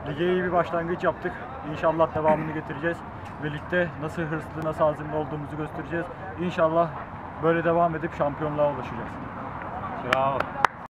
Lige iyi bir başlangıç yaptık. İnşallah devamını getireceğiz. Birlikte nasıl hırslı, nasıl azimli olduğumuzu göstereceğiz. İnşallah böyle devam edip şampiyonluğa ulaşacağız. Bravo.